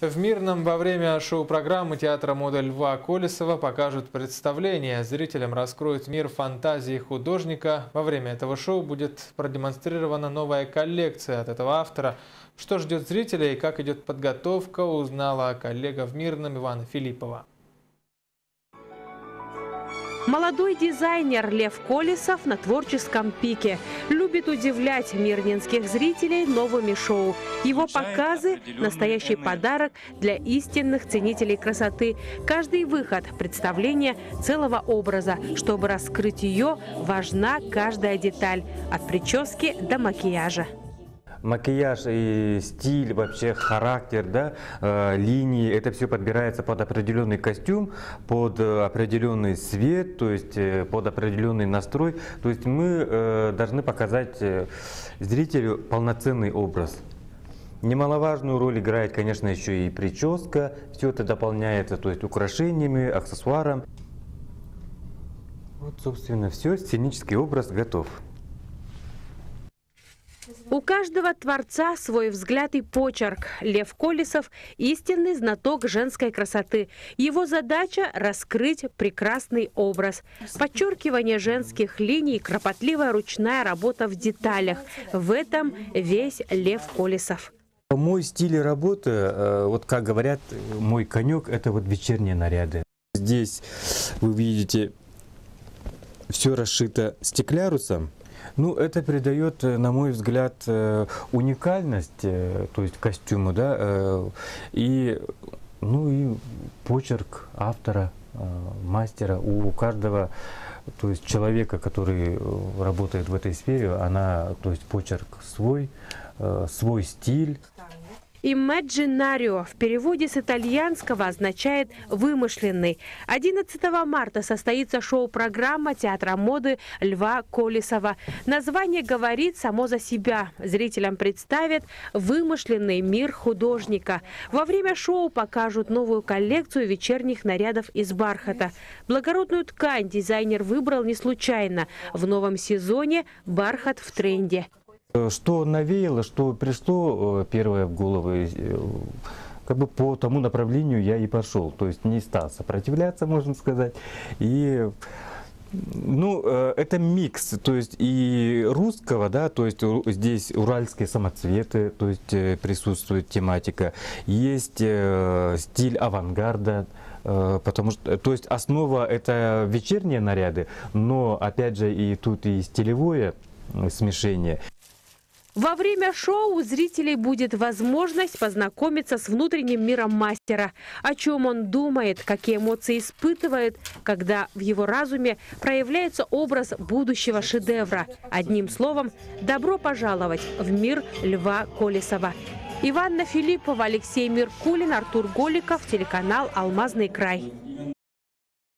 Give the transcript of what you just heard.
В Мирном во время шоу-программы театра моды Льва Колесова покажут представление. Зрителям раскроют мир фантазии художника. Во время этого шоу будет продемонстрирована новая коллекция от этого автора. Что ждет зрителей и как идет подготовка, узнала коллега в Мирном Ивана Филиппова. Молодой дизайнер Лев Колесов на творческом пике. Любит удивлять мирнинских зрителей новыми шоу. Его показы – настоящий подарок для истинных ценителей красоты. Каждый выход – представление целого образа. Чтобы раскрыть ее, важна каждая деталь – от прически до макияжа. Макияж и стиль, вообще характер, да, линии, это все подбирается под определенный костюм, под определенный свет, то есть под определенный настрой. То есть мы должны показать зрителю полноценный образ. Немаловажную роль играет, конечно, еще и прическа. Все это дополняется, то есть украшениями, аксессуаром. Вот, собственно, все, сценический образ готов. У каждого творца свой взгляд и почерк. Лев Колесов – истинный знаток женской красоты. Его задача – раскрыть прекрасный образ. Подчеркивание женских линий, кропотливая ручная работа в деталях. В этом весь Лев Колесов. Мой стиль работы, вот как говорят, мой конек – это вот вечерние наряды. Здесь вы видите, все расшито стеклярусом. Ну, это придает, на мой взгляд, уникальность, то есть костюму, да, и почерк автора, мастера. У каждого, то есть человека, который работает в этой сфере, то есть почерк свой, свой стиль. Immaginario в переводе с итальянского означает «вымышленный». 11 марта состоится шоу-программа театра моды Льва Колесова. Название говорит само за себя. Зрителям представят вымышленный мир художника. Во время шоу покажут новую коллекцию вечерних нарядов из бархата. Благородную ткань дизайнер выбрал не случайно. В новом сезоне бархат в тренде. Что навеяло, что пришло первое в голову, как бы по тому направлению я и пошел. То есть не стал сопротивляться, можно сказать. И это микс, то есть и русского, да, то есть здесь уральские самоцветы, то есть присутствует тематика. Есть стиль авангарда. Потому что, то есть основа это вечерние наряды, но опять же и тут и стилевое смешение. Во время шоу у зрителей будет возможность познакомиться с внутренним миром мастера. О чем он думает, какие эмоции испытывает, когда в его разуме проявляется образ будущего шедевра. Одним словом, добро пожаловать в мир Льва Колесова. Иванна Филиппова, Алексей Меркулин, Артур Голиков, телеканал «Алмазный край».